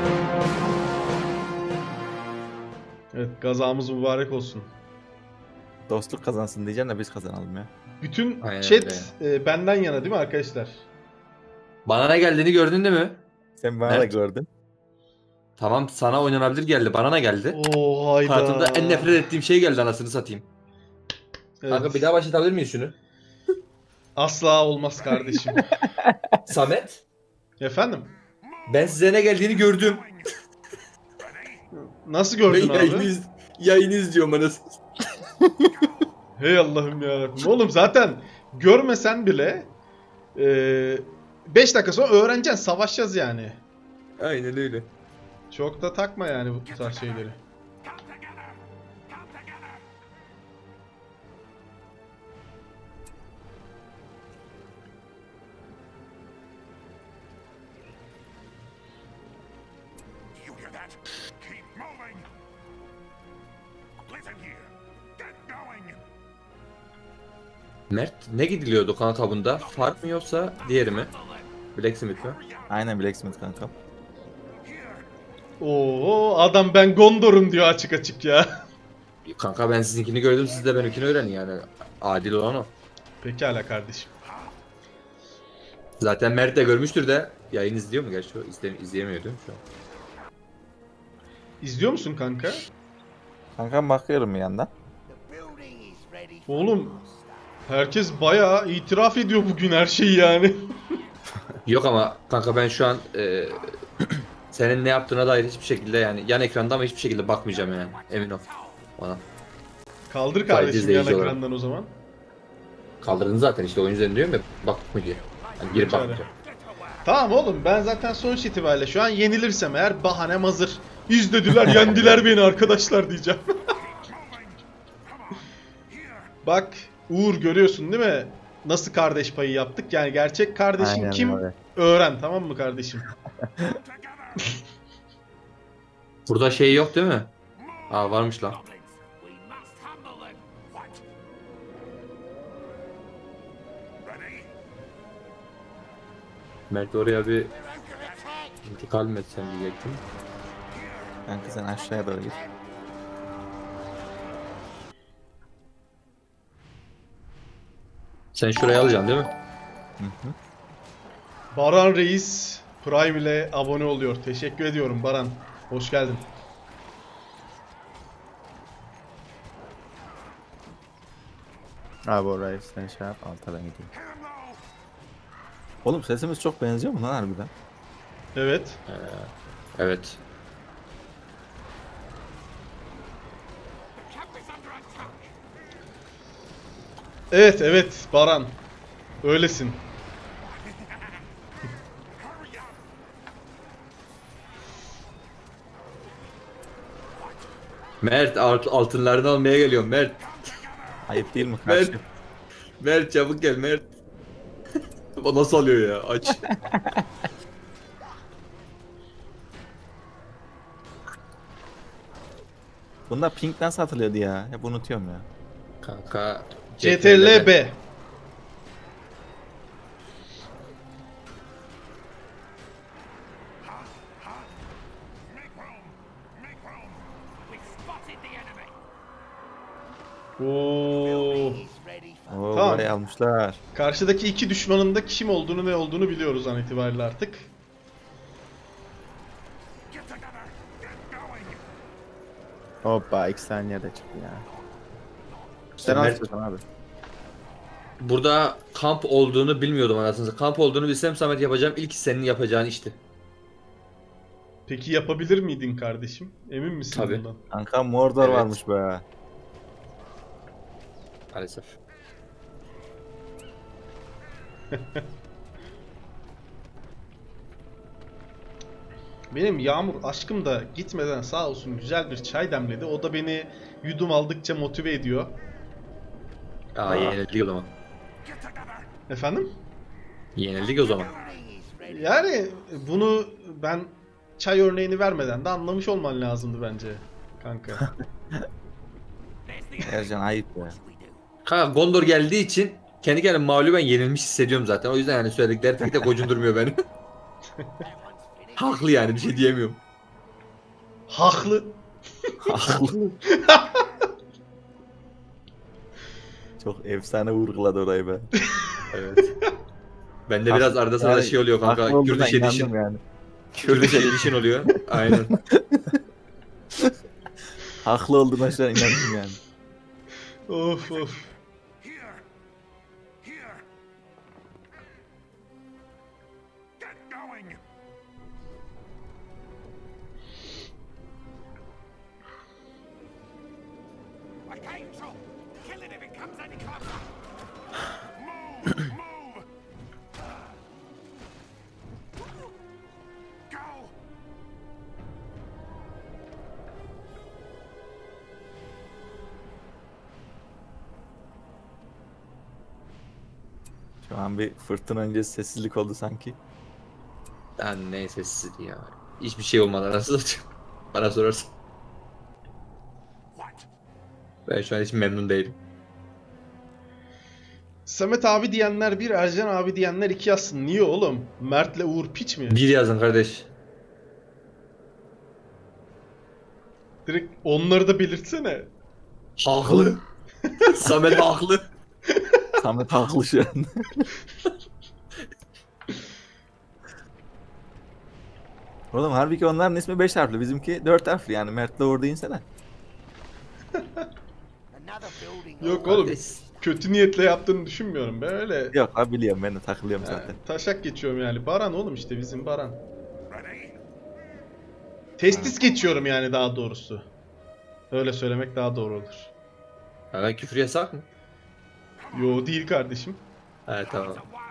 Evet, gazamız mübarek olsun. Dostluk kazansın diyeceğim de biz kazanalım ya. Bütün Aynen chat benden yana değil mi arkadaşlar? Bana ne geldiğini gördün değil mi? Sen bana da Mert. gördün. Tamam, sana oynanabilir geldi. Bana ne geldi? Oo hayda. Hayatımda en nefret ettiğim şey geldi, anasını satayım. Evet. Kanka bir daha başlatabilir miyiz şunu? Asla olmaz kardeşim. Samet, Efendim? ben size ne geldiğini gördüm. Nasıl gördün Ben abi? yayını izliyorum anasını. Hey Allah'ım yarabbim. Oğlum zaten görmesen bile 5 dakika sonra öğreneceksin. Savaşacağız yani. Aynen öyle. Çok da takma yani bu tarz şeyleri. Mert, ne gidiliyordu kan kabında? Fark mı yoksa diğeri mi? Blacksmith mi? Aynen Blacksmith kankam. Oo adam ben Gondor'um diyor açık açık ya. Kanka ben sizinkini gördüm, siz de benimkini öğrenin yani. Adil olan o. Pekala kardeşim. Zaten Mert de görmüştür de. Yayın izliyor mu gerçi o? İzleyemiyor değil mi şu an? İzliyor musun kanka? Kankam bakıyorum bir yandan. Oğlum herkes bayağı itiraf ediyor bugün her şeyi yani. Yok ama kanka ben şu an senin ne yaptığına dair hiçbir şekilde, yani yan ekranda ama hiçbir şekilde bakmayacağım yani. Emin ol bana. Kaldır kardeşim yan izleyici olarak. ekrandan o zaman. Kaldırdın zaten işte, oyun üzerinde diyorum ya, bak mı diye. Yani girip Pekala. bakmayacağım. Tamam oğlum ben zaten sonuç itibariyle şu an yenilirsem eğer bahanem hazır. İzlediler yendiler beni arkadaşlar diyeceğim. Bak Uğur görüyorsun değil mi? Nasıl kardeş payı yaptık? Yani gerçek kardeşin Aynen kim? öyle. Öğren tamam mı kardeşim? Burada şey yok değil mi? Aa varmış lan. Mert oraya bir intikal mi etsem diyecektim. Kanka sen aşağıya doğru git. Sen şurayı alacaksın değil mi? Hı hı. Baran Reis Prime ile abone oluyor. Teşekkür ediyorum Baran. Hoş geldin. Abi orayı sen şey yap, alta ben gideyim. Oğlum sesimiz çok benziyor mu lan harbiden? Evet. Evet. Evet Baran. Öylesin. Mert altınlarını almaya geliyorum Mert. Ayıp değil mi Mert. karşı? Mert çabuk gel Mert. O nasıl alıyor ya? Aç. Bunda pink nasıl atılıyordu ya? Hep unutuyorum ya. Kanka. CTRL-B. Oo. Oo Tamam. burayı almışlar. Karşıdaki iki düşmanın da kim olduğunu ne olduğunu biliyoruz an itibariyle artık. Hoppa 2 saniyede çıktı ya. Sen Mert, alıyorsun abi. burada kamp olduğunu bilmiyordum anasını. Kamp olduğunu bilsem Samet yapacağım ilk senin yapacağın işti. Peki yapabilir miydin kardeşim? Emin misin Tabii. bundan? Kanka Mordor Evet. varmış be. Maalesef. Benim Yağmur aşkım da gitmeden sağ olsun güzel bir çay demledi. O da beni yudum aldıkça motive ediyor. Aa yenildik o zaman. Efendim? Yenildik o zaman. Yani bunu ben çay örneğini vermeden de anlamış olman lazımdı bence kanka. Ercan ayıp ya. Kanka Gondor geldiği için kendi kendime mağluben yenilmiş hissediyorum zaten. O yüzden yani söyledikleri pek de gocundurmuyor beni. Haklı yani, bir şey diyemiyorum. Haklı. Haklı. Çok efsane vurguladı orayı be. Evet. Ben de biraz arada sırada şey oluyor kanka. Haklı olduğuna Kürdüş edişin. inandım yani. Kürdüş edişin oluyor. Aynen. Haklı olduğuna şu an inandım yani. Of of. Şu an bir fırtına öncesi sessizlik oldu sanki. Yani neyse siz ya. Hiçbir şey olmadan nasıl bana sorarsın. Ben şu an hiç memnun değilim. Samet abi diyenler bir, Ercan abi diyenler iki yazsın. Niye oğlum? Mert'le Uğur piç mi? Bir yazın kardeş. Direkt onları da belirtsene. Haklı. Samet haklı. Samet haklı şu an. Oğlum halbuki onların ismi 5 harfli. Bizimki 4 harfli yani. Mert'le Uğur deyinsene. Yok oğlum. Kardeş. Kötü niyetle yaptığını düşünmüyorum. Ben öyle Yok abi biliyorum, ben de takılıyorum ha, zaten. taşak geçiyorum yani. Baran oğlum işte bizim Baran. Testis geçiyorum yani daha doğrusu. Öyle söylemek daha doğru olur. Ha, küfür yasak mı? Yo değil kardeşim. Evet tamam.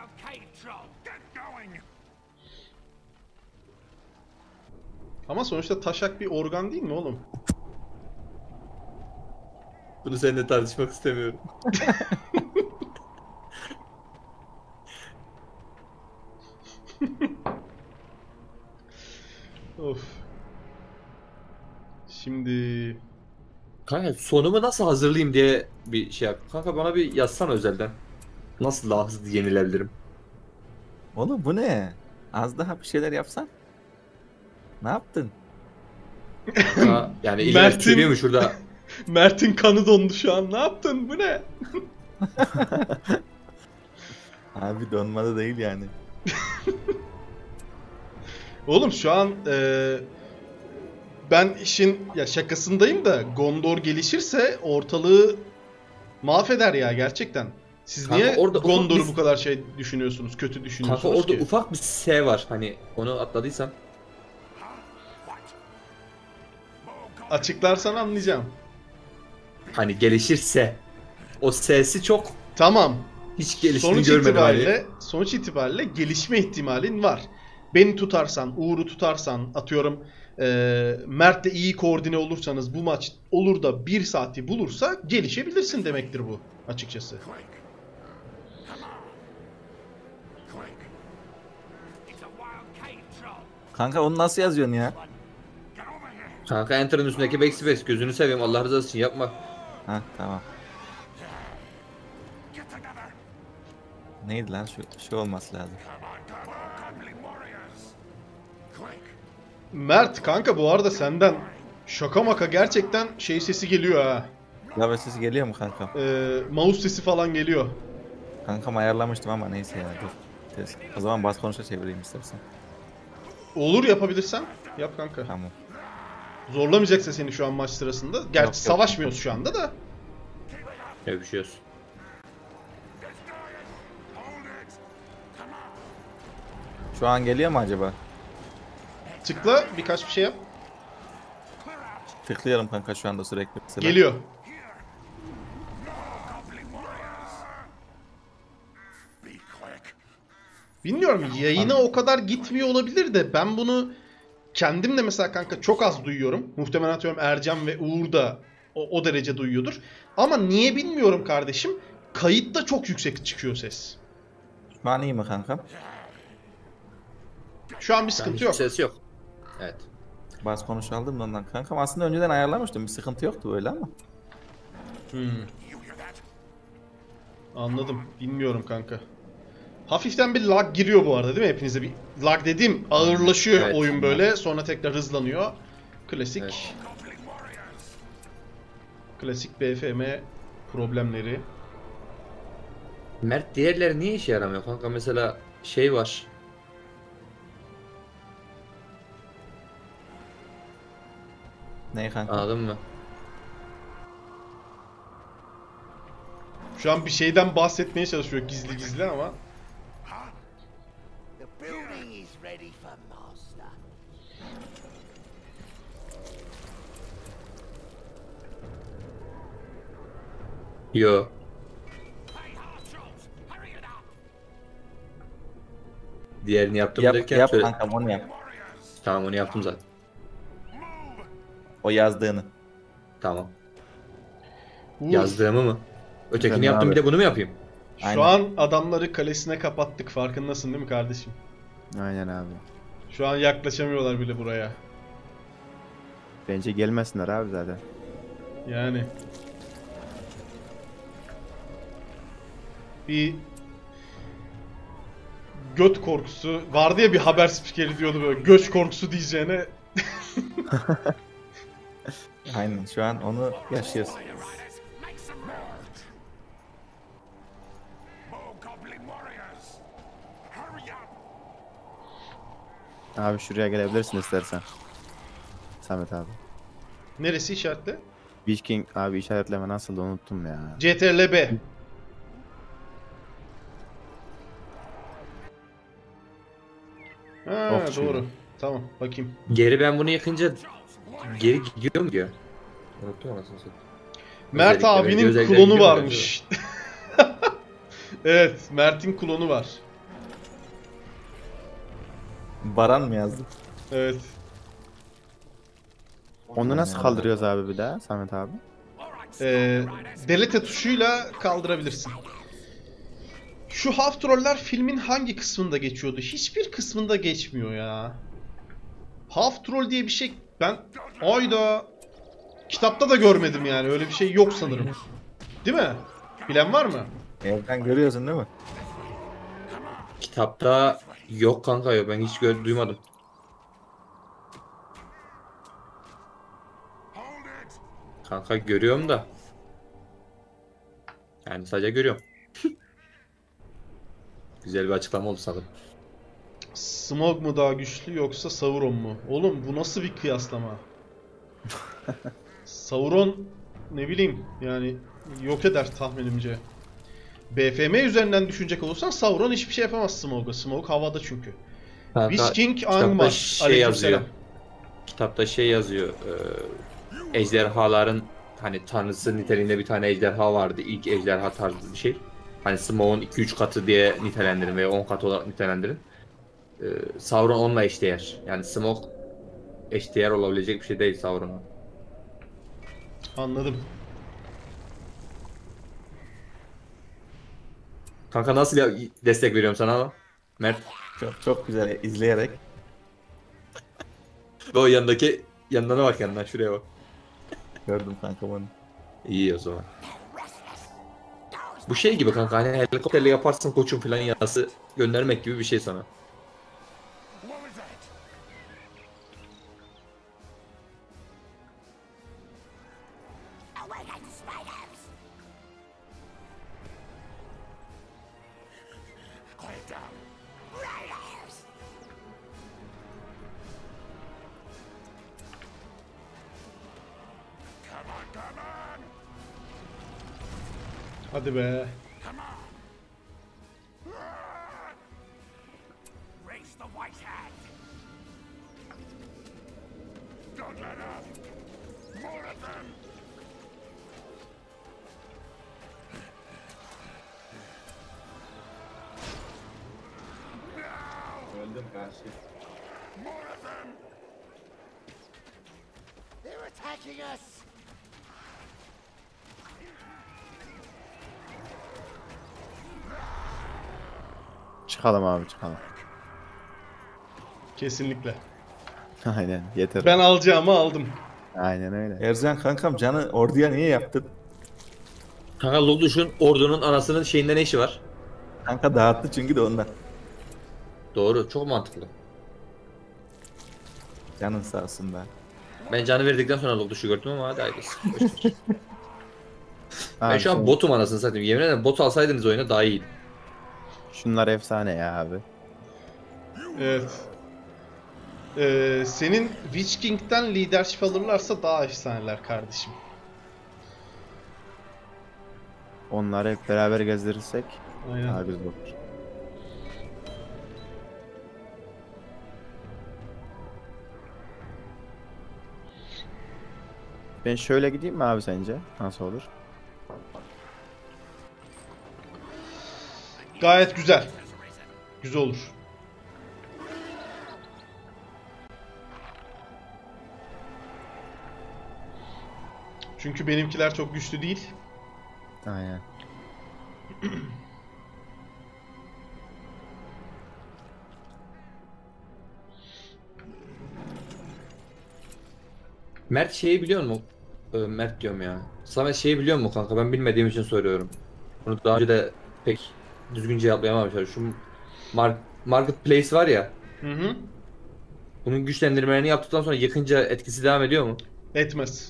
Ama sonuçta taşak bir organ değil mi oğlum? Bunu seninle tartışmak istemiyorum. Of. Şimdi Kanka sonumu nasıl hazırlayayım diye bir şey yap. Kanka bana bir yazsana özelden. Nasıl daha hızlı yenilebilirim? Oğlum bu ne? Az daha bir şeyler yapsan. Ne yaptın? Kanka, yani illa Mert'in- söylüyor mu şurada? Mert'in kanı dondu şu an. Ne yaptın? Bu ne? Abi donmadı değil yani. Oğlum şu an ben işin ya şakasındayım da Gondor gelişirse ortalığı mahveder ya gerçekten. Siz Kanka niye orada ufak Gondor'u bir- bu kadar şey düşünüyorsunuz, kötü Kanka düşünüyorsunuz orada ki? ufak bir S var. Hani onu atladıysam. Açıklarsan anlayacağım. Hani gelişirse. O S'si çok Tamam. hiç geliştiğini Sonuç görmedim hani. itibariyle gelişme ihtimalin var. Beni tutarsan, Uğur'u tutarsan, atıyorum Mert'le iyi koordine olursanız bu maç olur da 1 saati bulursa gelişebilirsin demektir bu açıkçası. Kanka onu nasıl yazıyorsun ya? Kanka Enter'ın üstündeki backspace gözünü seveyim Allah rızası için yapma. Ha tamam. Neydi lan şu olması lazım. Mert kanka bu arada senden şaka maka gerçekten şey sesi geliyor ha. Klavye sesi geliyor mu kankam? Mouse sesi falan geliyor. Kankam ayarlamıştım ama neyse ya dur. O zaman bas konuşa çevireyim istersen. Olur yapabilirsen yap kanka. Tamam. Zorlamayacaksa seni şu an maç sırasında. Gerçi Yok. savaşmıyoruz şu anda da. Öpüşüyoruz. Şu an geliyor mu acaba? Tıkla birkaç bir şey yap. Tıklıyorum kanka şu anda sürekli. Mesela. Geliyor. Bilmiyorum yayına o kadar gitmiyor olabilir de ben bunu kendim de mesela kanka çok az duyuyorum. Muhtemelen atıyorum Ercan ve Uğur da o derece duyuyordur. Ama niye bilmiyorum kardeşim. Kayıtta çok yüksek çıkıyor ses. Şu an iyi mi kankam? Şu an bir Yani sıkıntı hiçbir yok. ses yok. Evet. Bas konuş aldım da ondan. Kankam aslında önceden ayarlamıştım. Bir sıkıntı yoktu böyle ama. Anladım. Bilmiyorum kanka. Hafiften bir lag giriyor bu arada değil mi hepinize? Bir lag dediğim ağırlaşıyor Evet. oyun böyle sonra tekrar hızlanıyor. Klasik. Evet. Klasik BFM problemleri. Mert diğerleri niye işe yaramıyor kanka? Mesela şey var. Ne kanka? Anladın mı? Şu an bir şeyden bahsetmeye çalışıyor gizli gizli ama. The building is ready for master. Yo. Diğerini yaptım Yap, derken yap söyle. kankam, onu yap. Tamam onu yaptım zaten. O yazdığını. Tamam. Uğur, Yazdığımı mı? Ötekini Efendim yaptım abi. bir de bunu mu yapayım? şu Aynen. an adamları kalesine kapattık. Farkındasın değil mi kardeşim? Aynen abi. Şu an yaklaşamıyorlar bile buraya. Bence gelmesinler abi zaten. Yani. Bir göt korkusu vardı ya, bir haber spikeri diyordu böyle, göç korkusu diyeceğine. Aynen, şu an onu yaşıyoruz. Abi şuraya gelebilirsin istersen. Samet abi. Neresi işaretle? Beach King abi işaretleme nasıl unuttum ya. CTRL-B. Ha, Okçu. doğru. Tamam, bakayım. Geri ben bunu yakınca geri gidiyor mu diyor? Unuttum anasını satayım. Mert Özellikle abinin bence özellikle klonu gidiyor mu varmış. Evet, Mert'in klonu var. Baran mı yazdı? Evet. Onu nasıl kaldırıyoruz abi bir daha Samet abi? Delete tuşuyla kaldırabilirsin. Şu Half Troller filmin hangi kısmında geçiyordu? Hiçbir kısmında geçmiyor ya. Half Troll diye bir şey ben ayda kitapta da görmedim yani. Öyle bir şey yok sanırım. Değil mi? Bilen var mı? Evden görüyorsun değil mi? Kitapta yok kanka yok ben hiç duymadım. Kanka görüyorum da. Yani sadece görüyorum. Güzel bir açıklama oldu sanırım. Smaug mu daha güçlü yoksa Sauron mu? Oğlum bu nasıl bir kıyaslama? Sauron ne bileyim yani yok eder tahminimce. BFM üzerinden düşünecek olursan Sauron hiçbir şey yapamaz Smaug'a. Smaug havada çünkü. Kanka, Witch King kitapta Angmar. şey yazıyor. Aleykümselam. Kitapta şey yazıyor. Ejderhaların hani tanrısı niteliğinde bir tane ejderha vardı. İlk ejderha tarzı bir şey. Hani Smaug'un 2-3 katı diye nitelendirin veya 10 katı olarak nitelendirin. Sauron onunla eşdeğer. Yani Smaug eşdeğer olabilecek bir şey değil Sauron'a. Anladım. Kanka nasıl destek veriyorum sana ama? Mert. Çok çok güzel izleyerek. Ve o yanına bak yanına şuraya bak. Gördüm kanka onu. İyi o zaman. Bu şey gibi kanka hani helikopterle yaparsın koçum falan yazısı göndermek gibi bir şey sana. Hadi be. Raise the white hand. Don't let up. More of them. Öldüm karşı. More of them. They're attacking us. Çıkalım abi çıkalım. Kesinlikle. Aynen yeter. Ben alacağımı aldım. Aynen öyle. Ercan kankam, canı orduya niye yaptın? Kanka Loduş'un ordunun anasının şeyinde ne işi var? Kanka dağıttı çünkü de ondan. Doğru çok mantıklı. Canın sağ olsun be. Ben canı verdikten sonra log dışı gördüm ama hadi hayırlısı. Ben Abi şu an sen- botum anasını satayım. Yemin ederim bot alsaydınız oyuna daha iyiydi. Şunlar efsane ya abi. Evet. Senin Witch King'den leadership alırlarsa daha efsaneler kardeşim. Onları hep beraber gezdirirsek Aynen. daha güzel olur. Ben şöyle gideyim mi abi sence? Nasıl olur? Gayet güzel. Güzel olur. Çünkü benimkiler çok güçlü değil. Aynen. Mert şeyi biliyor musun? Mert diyorum ya. Samet şeyi biliyor musun kanka? Ben bilmediğim için soruyorum. Bunu daha önce de pek düzgün cevaplayamamışlar. Şu Marketplace var ya. Hı hı. Bunun güçlendirmelerini yaptıktan sonra yakınca etkisi devam ediyor mu? Etmez.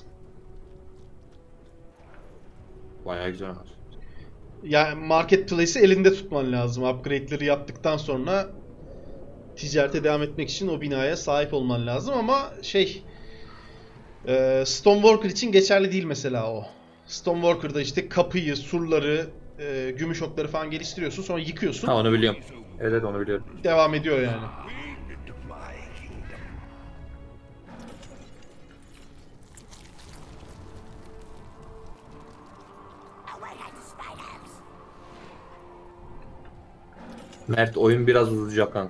Bayağı güzel. Yani marketplace'i elinde tutman lazım. Upgrade'leri yaptıktan sonra ticarete devam etmek için o binaya sahip olman lazım ama Stoneworker için geçerli değil mesela o. Stoneworker'da işte kapıyı, surları, gümüş okları falan geliştiriyorsun, sonra yıkıyorsun. Ha onu biliyorum. Evet onu biliyorum. Devam ediyor yani. Into my kingdom. Mert oyun biraz uzayacak kanka.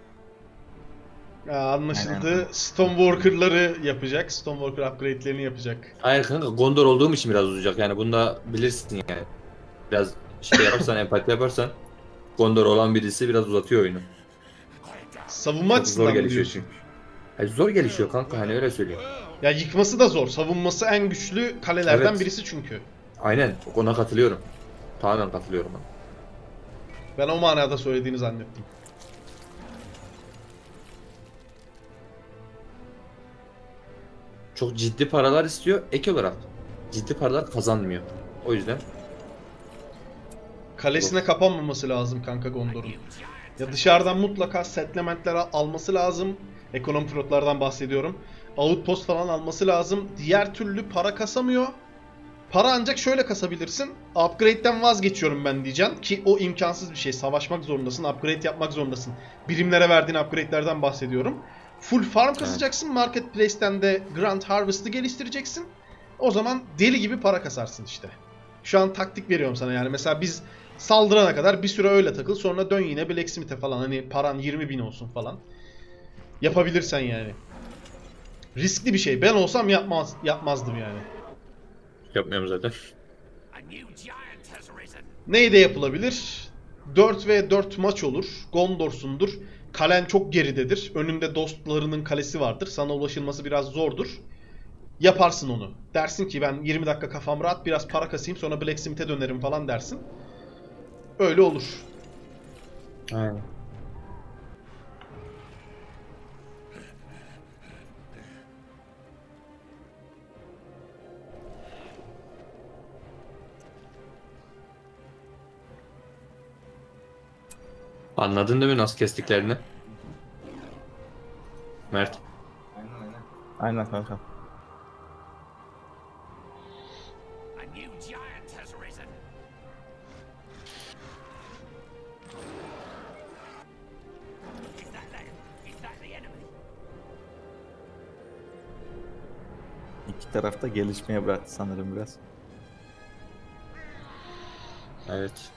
Ya anlaşıldı. Aynen. Stoneworker'ları yapacak. Stoneworker upgrade'lerini yapacak. Hayır kanka Gondor olduğum için biraz uzayacak yani bunu da bilirsin yani. Biraz şey yaparsan empati yaparsan Gondor olan birisi biraz uzatıyor oyunu. Savunma Çok açısından zor mı gelişiyor diyorsun? çünkü. Hayır, zor gelişiyor kanka hani öyle söyleyeyim. Ya yıkması da zor. Savunması en güçlü kalelerden Evet. birisi çünkü. Aynen ona katılıyorum. Tamamen katılıyorum. Ben o manada söylediğini zannettim. Çok ciddi paralar istiyor. Ek olarak ciddi paralar kazanmıyor. O yüzden Kalesine kapanmaması lazım kanka Gondor'un. Ya dışarıdan mutlaka settlement'ler alması lazım. Ekonomi pilotlardan bahsediyorum. Outpost falan alması lazım. Diğer türlü para kasamıyor. Para ancak şöyle kasabilirsin. Upgrade'den vazgeçiyorum ben diyeceksin. Ki o imkansız bir şey. Savaşmak zorundasın. Upgrade yapmak zorundasın. Birimlere verdiğin upgrade'lerden bahsediyorum. Full farm kasacaksın. Marketplace'ten de Grand Harvest'ı geliştireceksin. O zaman deli gibi para kasarsın işte. Şu an taktik veriyorum sana yani. Mesela biz saldırana kadar bir süre öyle takıl. Sonra dön yine Blacksmith'e falan. Hani paran 20.000 olsun falan. Yapabilirsen yani. Riskli bir şey. Ben olsam yapmazdım yani. yapmıyorum zaten. A new giant has risen. Neyde yapılabilir? 4v4 maç olur. Gondor'sundur. Kalen çok geridedir. Önünde dostlarının kalesi vardır. Sana ulaşılması biraz zordur. Yaparsın onu. Dersin ki ben 20 dakika kafam rahat biraz para kasayım sonra Blacksmith'e dönerim falan dersin. Öyle olur. Aynen. Anladın değil mi nasıl kestiklerini? Mert. Aynen kanka. A new giant has risen. Is that the enemy? İki taraf da gelişmeye bıraktı sanırım biraz. Evet.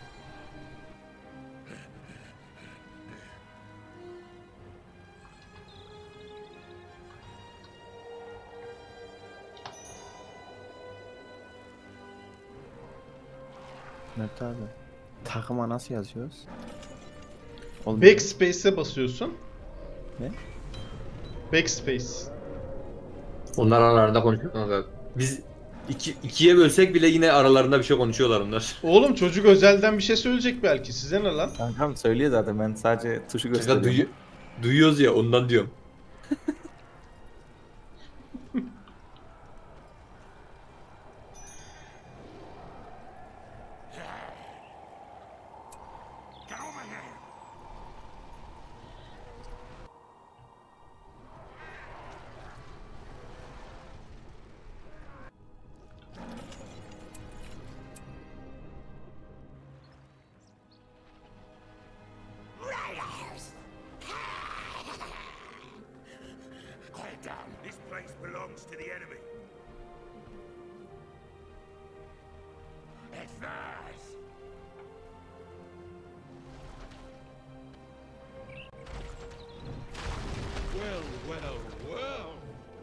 Mert abi. Takıma nasıl yazıyoruz? Olmuyor. Backspace'e basıyorsun. Ne? Backspace. Onlar aralarında konuşuyor kanka. Biz ikiye bölsek bile yine aralarında bir şey konuşuyorlar onlar. Oğlum çocuk özelden bir şey söyleyecek belki. Size ne lan? Kankam söylüyor zaten, ben sadece tuşu Kanka gösteriyorum. duyuyoruz ya ondan diyorum. belongs to the enemy. It's theirs. Well, well, well.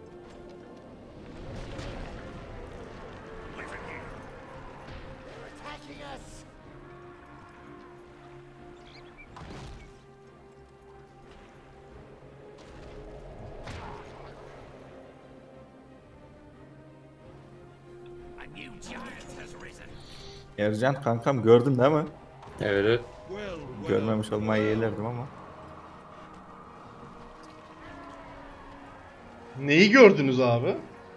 Listen here. They're attacking us. A new giant has risen. Ercan kankam gördün değil mi? Evet. Well, well. Görmemiş olmayı yeğlerdim ama. Neyi gördünüz abi?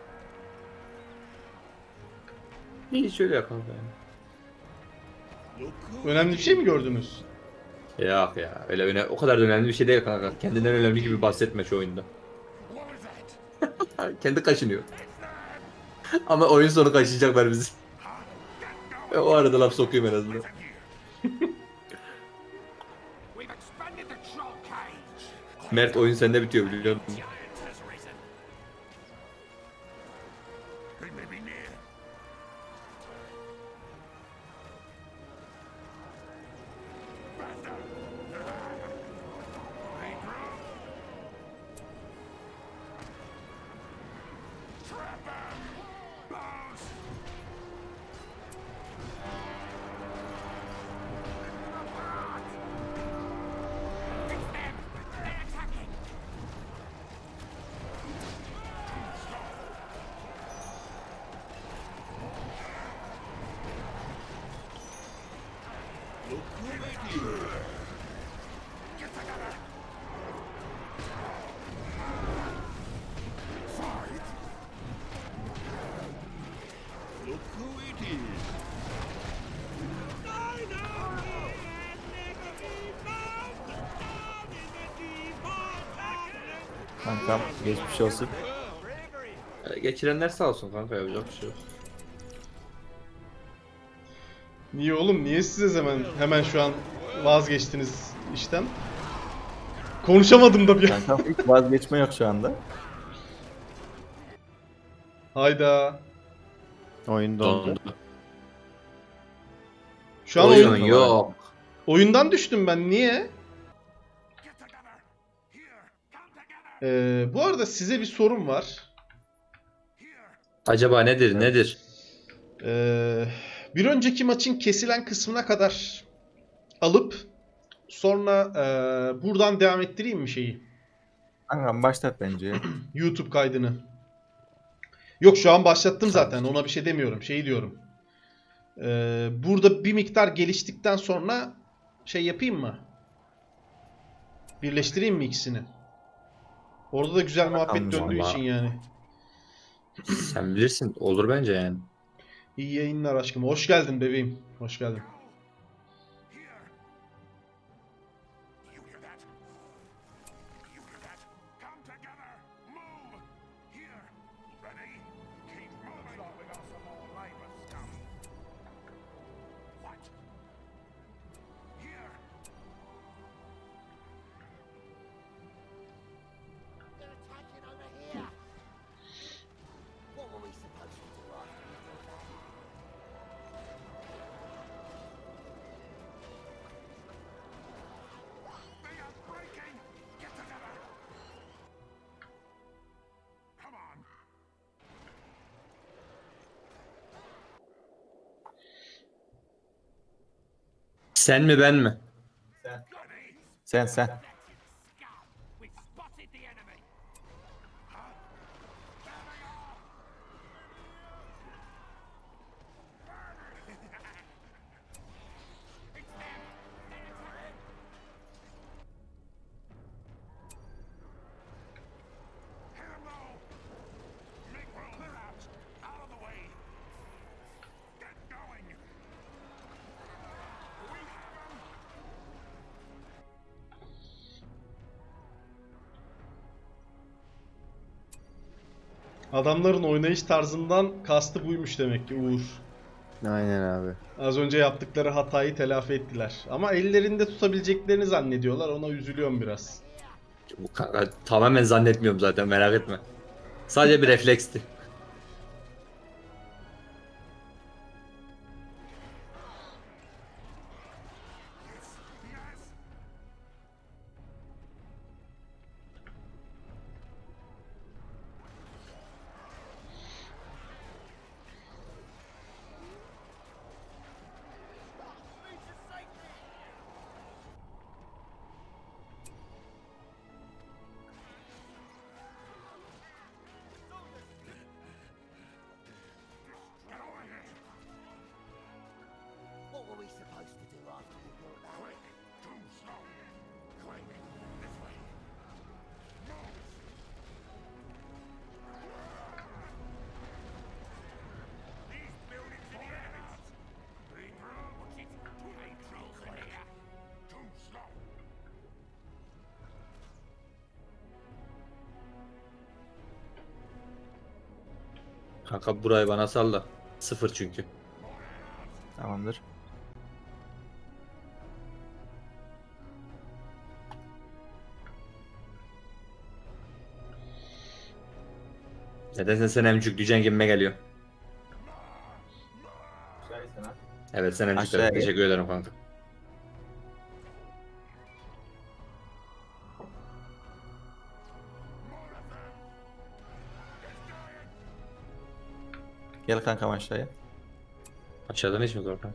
Hiç öyle yapalım yani. Look who Önemli bir şey mi gördünüz? Yok ya öyle o kadar da önemli bir şey değil kanka. Kendinden önemli gibi bahsetme şu oyunda. What is that? Kendi kaşınıyor. Ama oyun sonu kaşıyacaklar bizi. O arada laf sokayım en azından. Listen here. We've expanded the troll cage. Mert oyun sende bitiyor biliyor musun? Giant has risen. They may be near. Faster. They grow. Trap 'em. Bows. It's them. They're attacking. Get together. Fight. Look who it is. Kankam geçmiş olsun. Geçirenler sağ olsun kanka yapacak bir şey yok. Niye oğlum? Niye siz hemen şu an vazgeçtiniz işten? Konuşamadım da bir an. Kankam hiç vazgeçme yok şu anda. Hayda. Oyun dondu. Şu an Oyun oyun, yok. oyundan düştüm ben. Niye? Get together. Here. Come together. Bu arada size bir sorum var. Here. Acaba nedir? Bir önceki maçın kesilen kısmına kadar alıp sonra buradan devam ettireyim mi şeyi? Kankam başlat bence ya. YouTube kaydını. Yok şu an başlattım zaten. Ona bir şey demiyorum. Şeyi diyorum. Burada bir miktar geliştikten sonra şey yapayım mı? Birleştireyim mi ikisini? Orada da güzel muhabbet döndüğü Vallahi. için yani. Sen bilirsin. Olur bence yani. İyi yayınlar aşkım. Hoş geldin bebeğim. Hoş geldin. Here. You hear that? You hear that? Come together. Move. Here. Ready? Keep moving. We got some more labor scum. What? Here. They're attacking over here. What were we supposed to do after we did that? They are breaking! Get together! Come on! Sen mi ben mi? Sen. Scum! We've spotted the enemy! Hello! Make room! Clear out! Out of the way! Get going! We have 'em! Adamların oynayış tarzından kastı buymuş demek ki Uğur. Aynen abi. Az önce yaptıkları hatayı telafi ettiler. Ama ellerinde tutabileceklerini zannediyorlar. Ona üzülüyorum biraz. Tamamen zannetmiyorum zaten merak etme. Sadece bir refleksti. What were we supposed to do after we built that? Quick! Too slow! Quick! This way! Move! These buildings are the enemies! Watch it! Too slow! Kanka burayı bana salla. Sıfır çünkü. Tamamdır. Nedense sen emcükleyeceksin gibime geliyor. Evet sen emcükledin. Aşağıya. Teşekkür ederim kanka. Gel kankam aşağıya. Aşağıdan hiç mi korkan?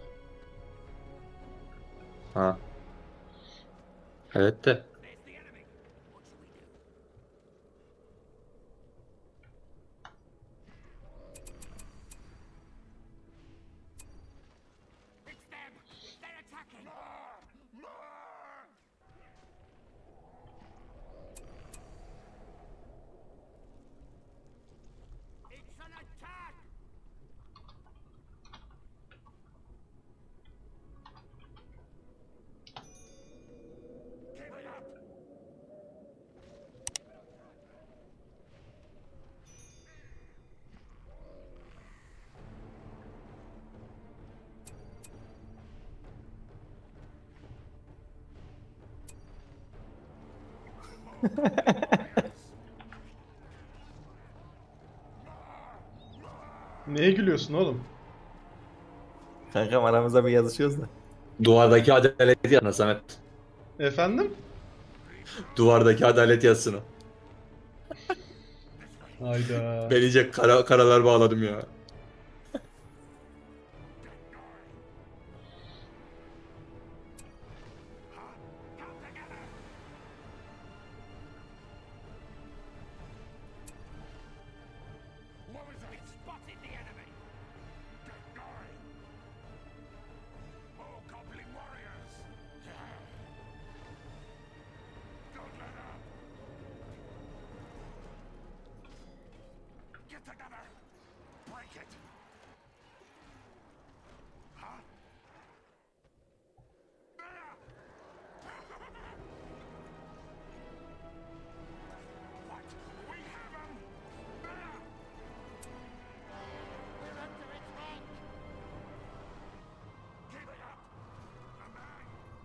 Ha. Evet de. It's them! They're attacking! It's an attack! Keep it up! Neye gülüyorsun oğlum? Kankam aramızda bir yazışıyoruz da. Duvardaki adalet yazsana Samet. Efendim? Duvardaki adalet yazsın o. Hayda. Ben iyice karalar bağladım ya. What was that? Spotted the enemy! Get going! Oh, goblin warriors! Don't let up! Get together! Break it! Huh? There! What? We have him! There! We're under attack! Keep it up! A man!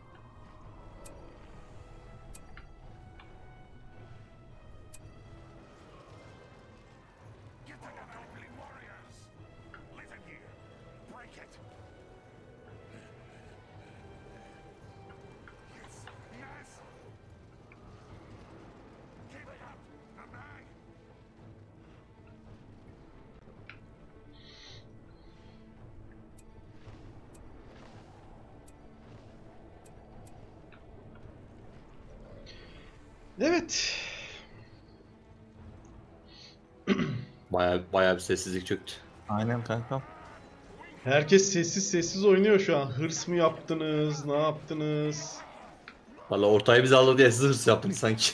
Get together, goblin warriors! Listen here! Break it! Yes! Yes! Keep it up! A man! Evet. Baya bir sessizlik çöktü. Aynen kankam. Herkes sessiz sessiz oynuyor şu an. Hırs mı yaptınız? Ne yaptınız? Valla ortayı bize aldı diye siz hırs yaptınız sanki.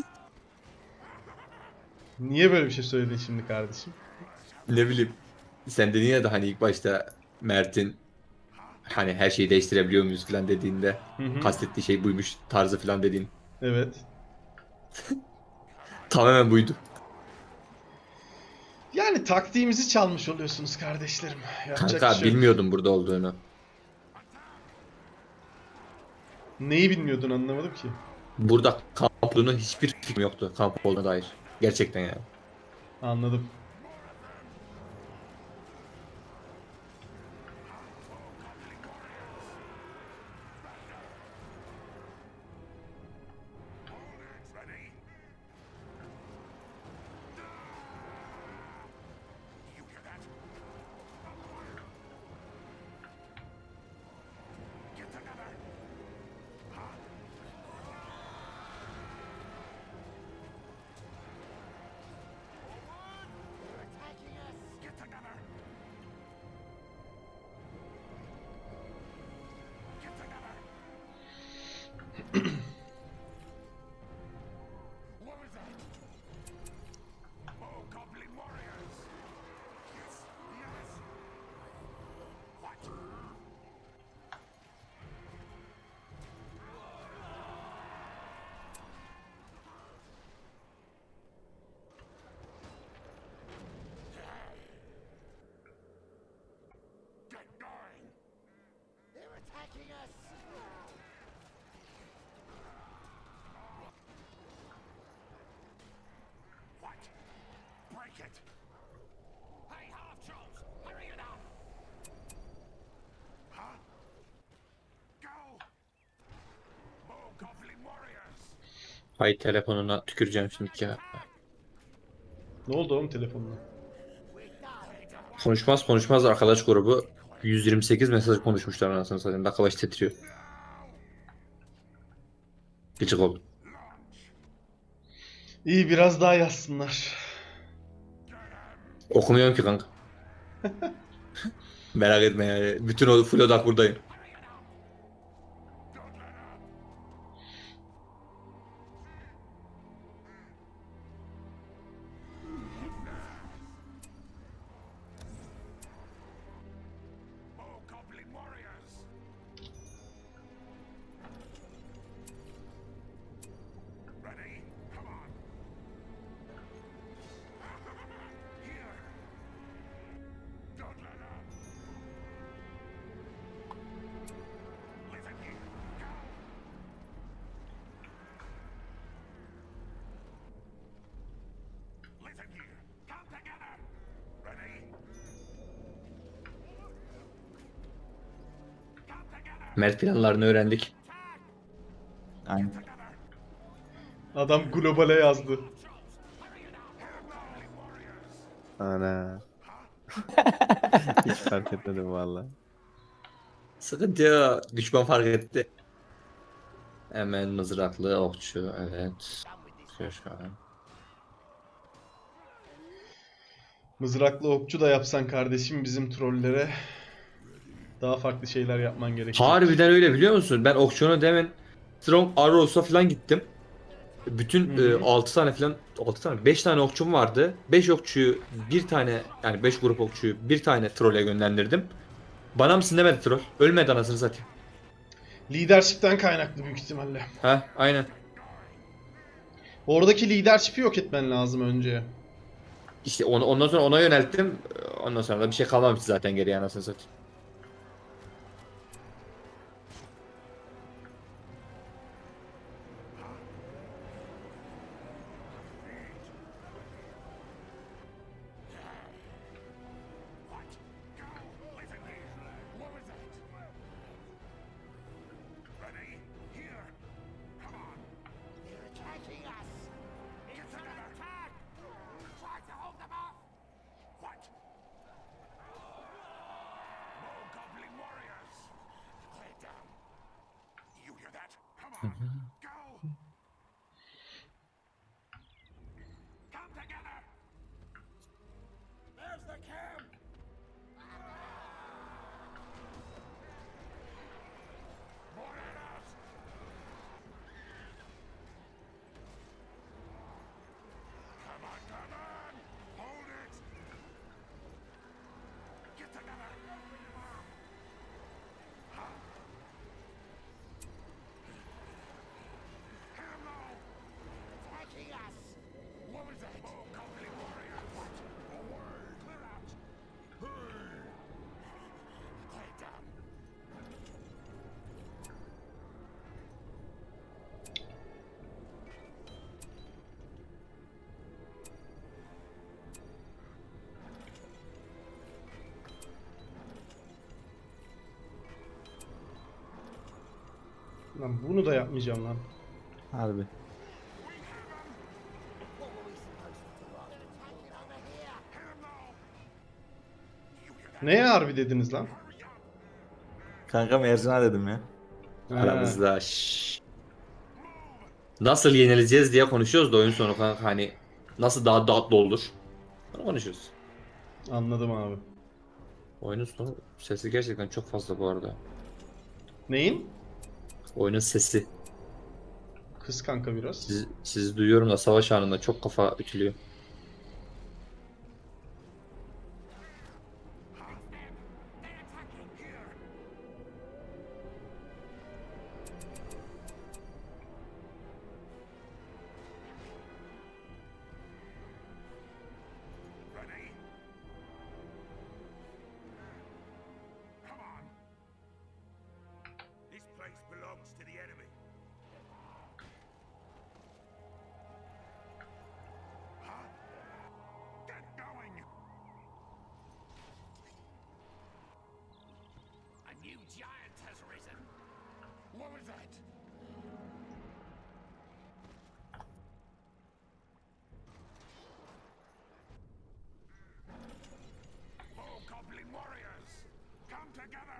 Niye böyle bir şey söyledin şimdi kardeşim? Ne bileyim. Sen dedin ya da hani ilk başta Mert'in hani her şeyi değiştirebiliyor muyuz falan dediğinde hı. kastettiği şey buymuş tarzı falan dediğin. Evet. Tamamen buydu. Yani taktiğimizi çalmış oluyorsunuz kardeşlerim. Yapacak bir Kanka şey yok. bilmiyordum burada olduğunu. Neyi bilmiyordun anlamadım ki. Burada kamp olduğunu hiçbir fikrim yoktu kamp olduğuna dair. Gerçekten yani. Anladım. Ready? You hear that? Get together. Get together. Get together. What was that? Oh, Goblin warriors! Yes, yes. What? Get going! They're attacking us! What? Break it! Hey, half-trolls! Hurry it up! Huh? Go! More Goblin warriors! Hay telefonuna tüküreceğim şimdi ya. Ne oldu oğlum telefonuna? Konuşmaz arkadaş grubu 128 mesaj konuşmuşlar anasını satayım. Dakika başı titriyor. Gıcık oldum. İyi biraz daha yazsınlar. Okumuyorum ki kanka. Merak etme yani. Bütün o full odak buradayım. More Goblin warriors! Ready? Come on! Here! Don't let up! Listen here! Go! Listen here! Come together! Ready? Come together! Mert planlarını öğrendik. Aynen. Adam globale yazdı. Ana. Hiç fark etmedim valla. Sıkıntı yok. Düşman fark etti. Hemen mızraklı okçu. Evet. Şu an. Mızraklı okçu da yapsan kardeşim bizim trollere. Daha farklı şeyler yapman gerekiyor. Harbiden öyle biliyor musun? Ben okçuna demin Strong Arrows'a falan gittim. Bütün 6 tane falan 6 tane 5 tane okçum vardı. 5 okçuyu bir tane yani 5 grup okçuyu bir tane troll'e yönlendirdim. Bana mısın demedi troll. Ölmedi anasını satayım. Leadership'ten kaynaklı büyük ihtimalle. Ha aynen. Oradaki leadership'i yok etmen lazım önce. İşte ondan sonra ona yönelttim. Ondan sonra da bir şey kalmamıştı zaten geriye anasını satayım. What? Go! Listen here! What was that? Ready? Here! Come on! They're attacking us! Get together! Attack! Try to hold them off! What? More Goblin warriors! Lay down! You hear that? Come on! Go! Come together! There's the camp! More arrows! Come on, come on! Hold it! Get together! Lan bunu da yapmayacağım lan. Harbi. What were we supposed to do after taking over here? Neye harbi dediniz lan? Kanka Ercan'a dedim ya. Aramızda şşş. Nasıl yenileceğiz diye konuşuyoruz da oyun sonu kanka, hani nasıl daha tatlı olur. Bunu konuşuyoruz. Anladım abi. Oyunun sonu sesi gerçekten çok fazla bu arada. Neyin? Oyunun sesi. Kız kanka biraz. Sizi duyuyorum da savaş anında çok kafa ütülüyor. Ready? Come on. This place belongs to the enemy. Huh? Get going! A new giant has risen. What was that? Oh, goblin warriors! Come together!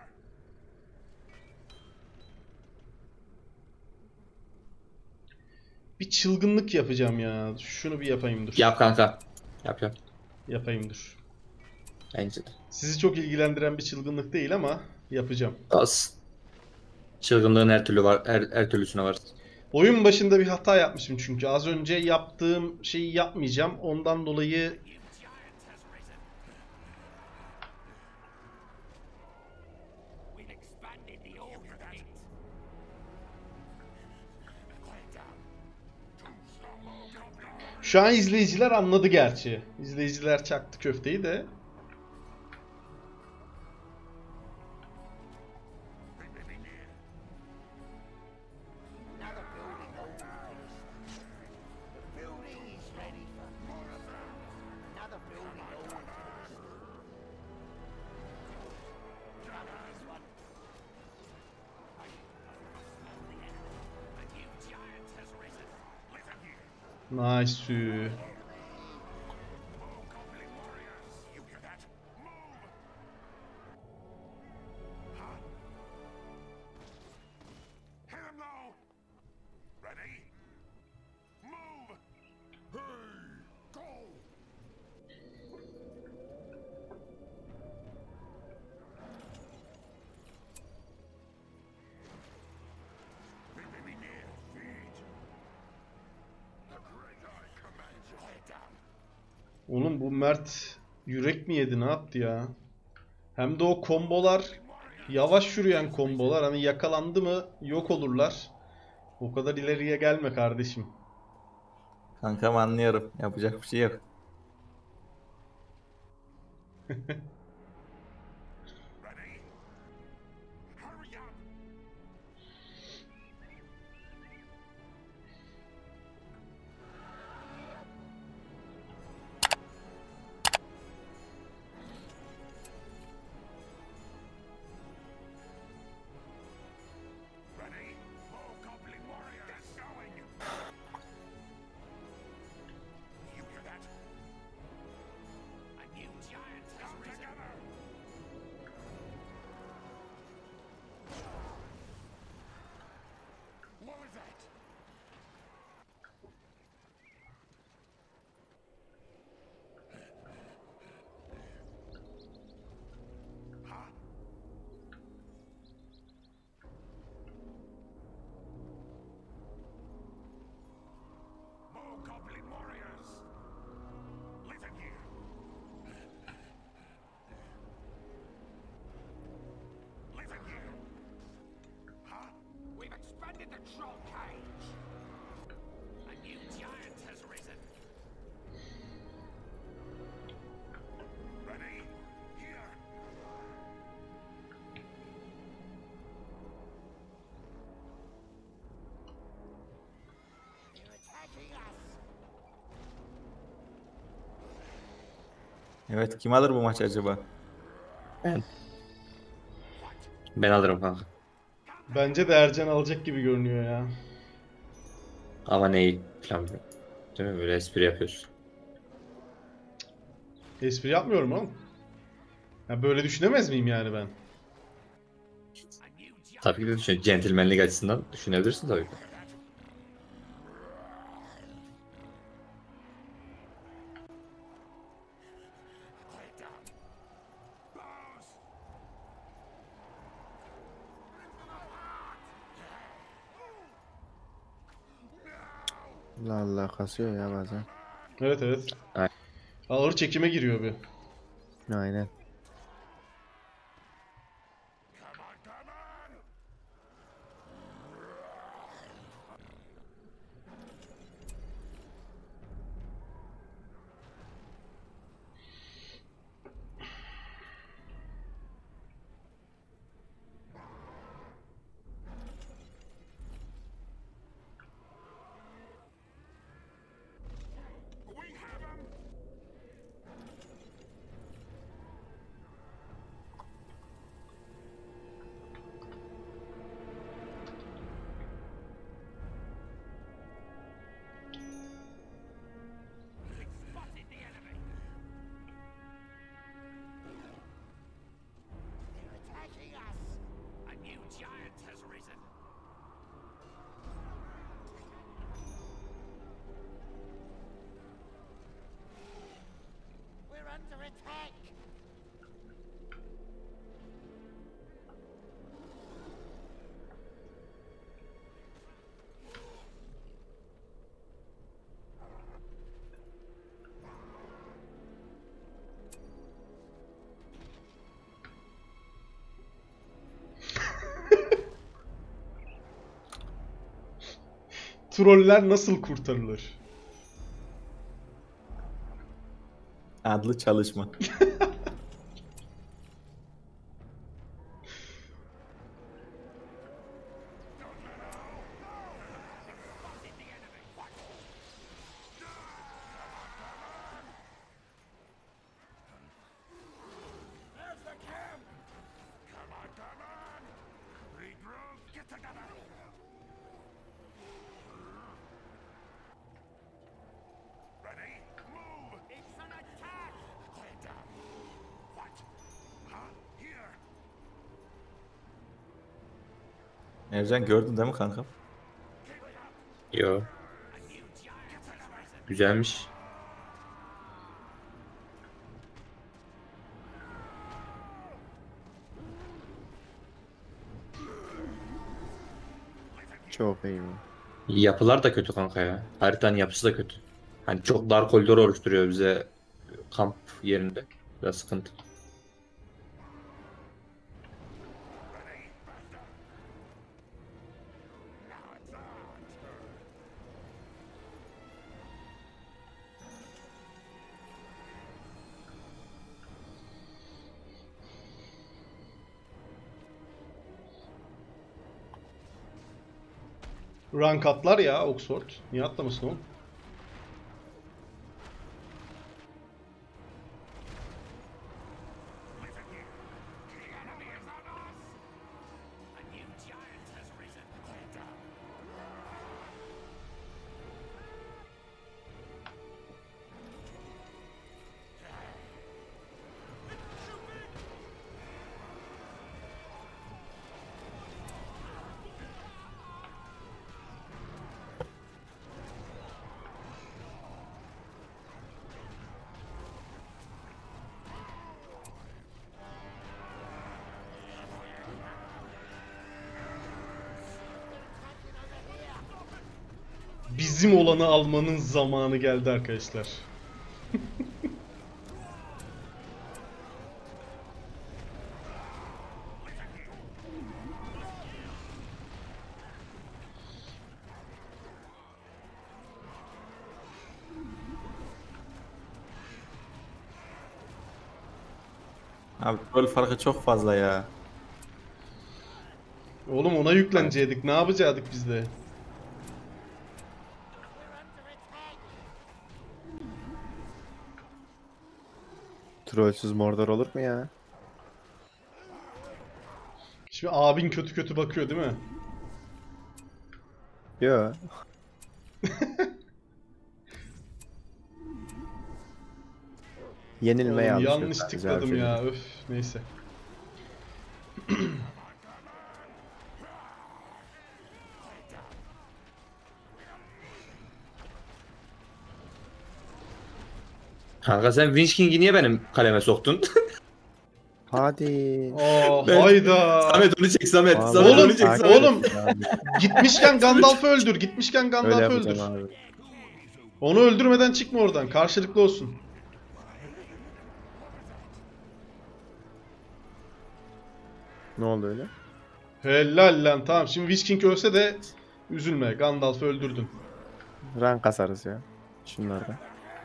Bir çılgınlık yapacağım ya. Şunu bir yapayım dur. Yap kanka. Yap yap. Yapayım dur. Bence de. Sizi çok ilgilendiren bir çılgınlık değil ama yapacağım. Az. Çılgınlığın her türlü var, her türlüsüne var. Oyun başında bir hata yapmışım çünkü. Az önce yaptığım şeyi yapmayacağım. Ondan dolayı We've expanded the orphanage. Quiet down. Too slow, goblin. şu an izleyiciler anladı gerçi. İzleyiciler çaktı köfteyi de. They may be near. Another building almost finished. The building is ready for more of them. Another building almost finished. Cover this one. A new giant has risen. Listen here. Nice. Oh, goblin warriors! You hear that? Move! Huh? Hit him now! Ready? Move! Hey! Go! They may be near. Feed! The great eye commands you. Quiet down. Oğlum bu Mert yürek mi yedi, ne yaptı ya? Hem de o kombolar yavaş yürüyen kombolar, hani yakalandı mı yok olurlar. O kadar ileriye gelme kardeşim. Kankam anlıyorum. Yapacak bir şey yok. Ready? Hurry up! Ready? Oh, goblin warriors! Get going! You hear that? A new giant has risen. Together! What was that? Huh? More goblin warriors! Listen here! Listen here! Huh? We've expanded the troll cage! A new giant has risen! Ready? Here! They're attacking us. Evet, kim alır bu maçı acaba? Ben alırım kanka. Come Bence de Ercan alacak gibi görünüyor ya. Ama neyi falan diyor. Değil mi? Böyle espri yapıyorsun. Espri yapmıyorum oğlum. Ya böyle düşünemez miyim yani ben? Tabii ki de centilmenlik açısından düşünebilirsin tabii ki. Allah Allah kasıyor ya bazen. Evet evet. Aynen. Ağır çekime giriyor bir. Aynen. We have him! Spotted the enemy! They're attacking us. A new giant has risen! We're under attack. Troller nasıl kurtarılır? Adlı çalışma. There's the camp! Come on! Regroup! Get together! Ready? Move! It's an attack. Quiet down! What? Huh? Here! Ercan gördün değil mi kanka? Yo. Güzelmiş. Çok iyi bu. Yapılar da kötü kanka ya. Haritanın yapısı da kötü. Hani çok dar koridor oluşturuyor bize kamp yerinde. Biraz sıkıntı. Rank atlar ya Oxford. Niye atlamasın oğlum? A new giant has risen! Quiet down! Bizim olanı almanın zamanı geldi arkadaşlar. Abi rol farkı çok fazla ya. Oğlum ona yüklenecektik. Ne yapacaktık biz de? We're under attack. Trollsüz Mordor olur mu ya? Şimdi abin kötü kötü bakıyor değil mi? Yo. Yenilmeye Oğlum, alışıyor. yanlış sadece tıkladım abi. ya. Öf, neyse. Kanka sen Winch King'i niye benim kaleme soktun? Hadi. Aa, Ben- hayda. Samet onu çek Samet. Abi, Samet Oğlum, onu çek takip Samet. oğlum. etsin abi. Gitmişken Gandalf'ı öldür. Gitmişken Öyle Gandalf'ı öldür. yapacağım abi. Onu öldürmeden çıkma oradan. Karşılıklı olsun. Ne oldu öyle? Helal lan. Tamam. Şimdi Witch King ölse de üzülme. Gandalf'ı öldürdün. Rank kasarız ya. Şunlarda.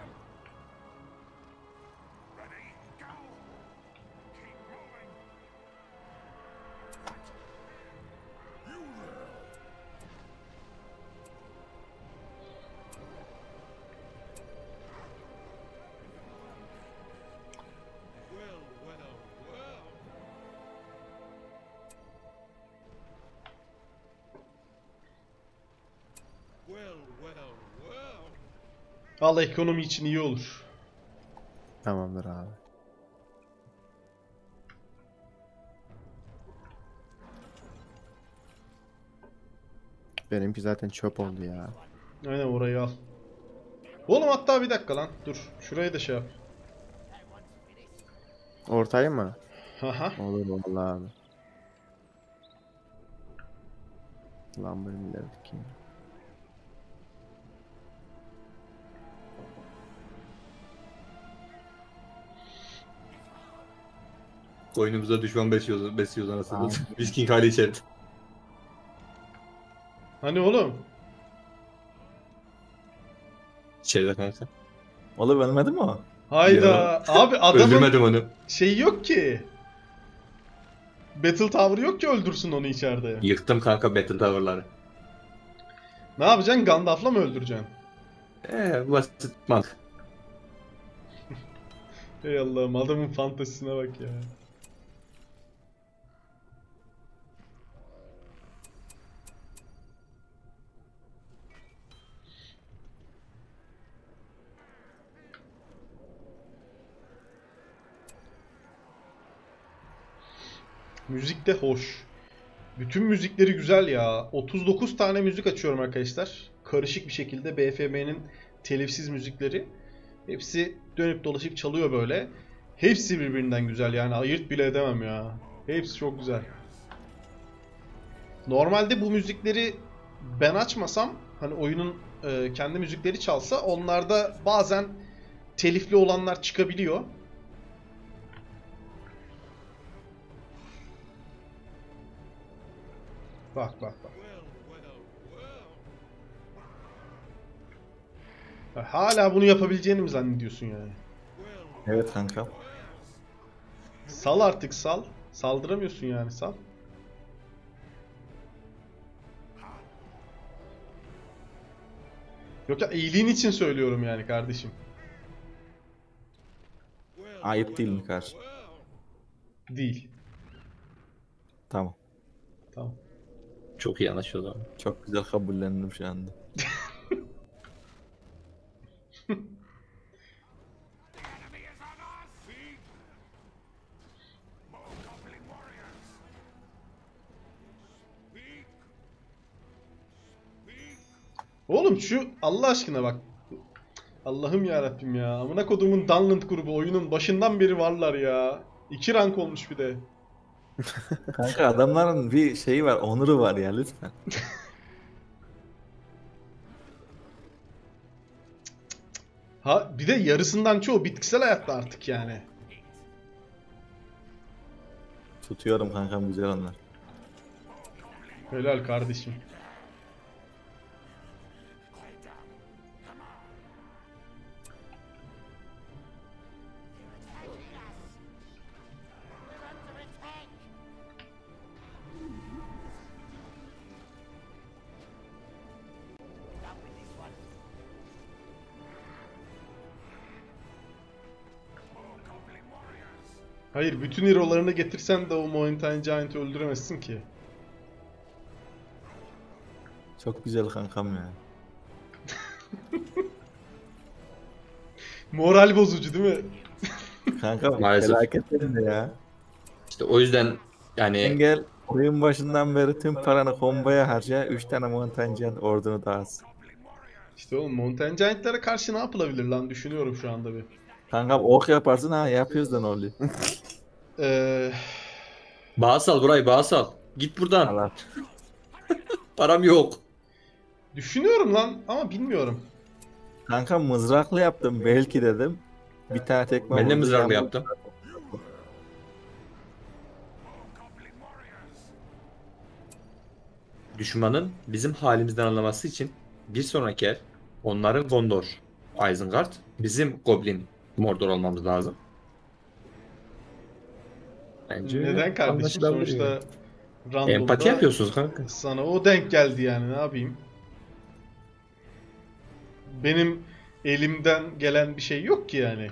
Al, ekonomi için iyi olur. Tamamdır abi. Benimki zaten çöp oldu ya. Aynen, orayı al. Oğlum hatta bir dakika lan. Dur. Şurayı da şey yap. Ortayı mı? Haha. Olur vallahi abi. Lan benim ilerideki. Oyunumuza düşman besliyoruz anasını. Abi. Winch King hali içeride. Hani oğlum? İçeride kanka. Oğlum ölmedi mi o? Hayda. Abi adamın Öldürmedim onu. şeyi yok ki. Battle Tower yok ki öldürsün onu içeride. Yıktım kanka Battle Tower'ları. Ne yapacaksın? Gandalf'la mı öldüreceksin? Basit mantık. Ey Allah'ım, adamın fantezisine bak ya. Müzik de hoş. Bütün müzikleri güzel ya. 39 tane müzik açıyorum arkadaşlar. Karışık bir şekilde BFM'nin telifsiz müzikleri. Hepsi dönüp dolaşıp çalıyor böyle. Hepsi birbirinden güzel yani, ayırt bile edemem ya. Hepsi çok güzel. Normalde bu müzikleri ben açmasam, hani oyunun kendi müzikleri çalsa, onlarda bazen telifli olanlar çıkabiliyor. Bak bak bak. Hala bunu yapabileceğini mi zannediyorsun yani? Evet kanka. Sal artık, sal. Saldıramıyorsun yani, sal. Yok ya, iyiliğin için söylüyorum yani kardeşim. Ayıp değil mi karşı? Değil. Tamam. Tamam. Çok iyi anlaşıyoruz abi. Çok güzel kabullendim şu anda. Enemy is on our feet! More Goblin warriors! Speak! Speak! Oğlum şu Allah aşkına bak. Allah'ım ya Rabbim ya. Amına kodumun Dunland grubu oyunun başından beri varlar ya. 2 rank olmuş bir de. Kanka adamların bir şeyi var, onuru var ya lütfen. Ha bir de yarısından çoğu bitkisel hayatta artık yani. Tutuyorum kankam, güzel onlar. Helal kardeşim. We're under attack. Stop with this one. More Goblin warriors! Hayır, bütün hero'larını getirsen de o Mountain Giant'ı öldüremezsin ki. Çok güzel kankam ya. Moral bozucu değil mi? Kanka Maalesef. felaket elinde ya. İşte o yüzden Sen yani gel oyun başından beri tüm paranı komboya harca, 3 tane Mountain Giant ordunu dağıtsın. İşte oğlum, Mountain Giant'lara karşı ne yapılabilir lan, düşünüyorum şu anda bir. Kanka ok yaparsın, ha yapıyoruz da ne oluyor? Ee, Bağsal burayı bağsal. Git buradan. Allah. Param yok. düşünüyorum lan ama bilmiyorum. Kanka mızraklı yaptım belki dedim. Bir tane tekme Ben de vurdu, mızraklı yandı. yaptım. Düşmanın bizim halimizden anlaması için bir sonraki el onların Gondor, Isengard, bizim Goblin, Mordor olmamız lazım. Bence Neden kardeşim? anlaşılabilir Sonuçta yani. randomda Empati yapıyorsunuz kanka. sana o denk geldi yani, ne yapayım? Benim elimden gelen bir şey yok ki yani.